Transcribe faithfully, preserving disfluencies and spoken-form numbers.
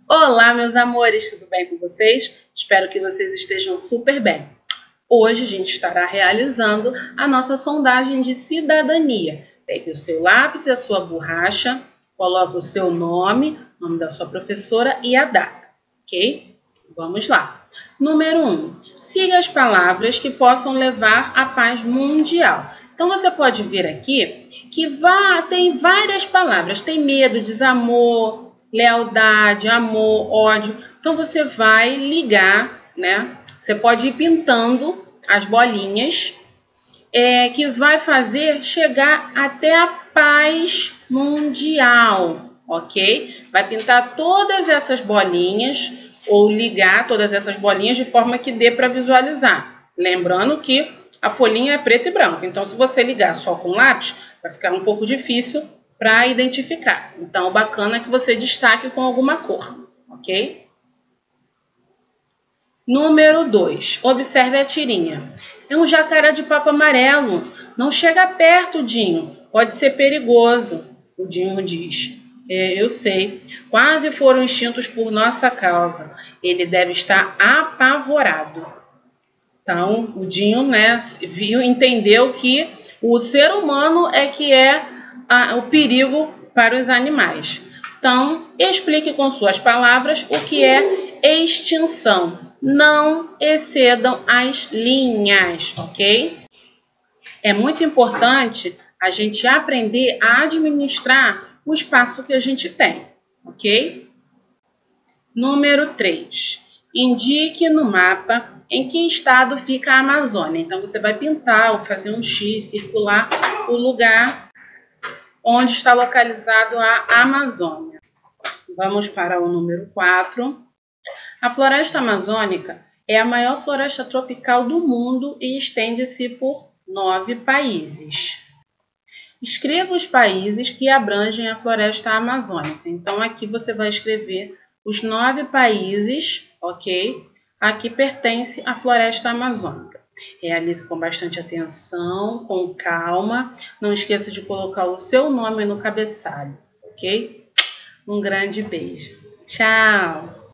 Olá, meus amores, tudo bem com vocês? Espero que vocês estejam super bem. Hoje a gente estará realizando a nossa sondagem de cidadania. Pegue o seu lápis e a sua borracha, coloque o seu nome, nome da sua professora e a data, ok? Vamos lá. Número um. Siga as palavras que possam levar à paz mundial. Então, você pode ver aqui que vá, tem várias palavras. Tem medo, desamor, lealdade, amor, ódio. Então, você vai ligar, né? Você pode ir pintando as bolinhas é, que vai fazer chegar até a paz mundial, ok? Vai pintar todas essas bolinhas ou ligar todas essas bolinhas de forma que dê para visualizar. Lembrando que a folhinha é preta e branca, então se você ligar só com lápis, vai ficar um pouco difícil para identificar. Então, o bacana é que você destaque com alguma cor, ok? Número dois. Observe a tirinha. É um jacaré de papo amarelo. Não chega perto, Dinho. Pode ser perigoso. O Dinho diz. É, eu sei. Quase foram extintos por nossa causa. Ele deve estar apavorado. Então, o Dinho, né, viu, entendeu que o ser humano é que é a, o perigo para os animais. Então, explique com suas palavras o que é extinção. Não excedam as linhas, ok? É muito importante a gente aprender a administrar o espaço que a gente tem, ok? Número três. Indique no mapa em que estado fica a Amazônia. Então, você vai pintar ou fazer um X, circular o lugar onde está localizado a Amazônia. Vamos para o número quatro. A floresta amazônica é a maior floresta tropical do mundo e estende-se por nove países. Escreva os países que abrangem a floresta amazônica. Então, aqui você vai escrever os nove países, ok? A que pertence a floresta amazônica. Realize com bastante atenção, com calma. Não esqueça de colocar o seu nome no cabeçalho, ok? Um grande beijo. Tchau!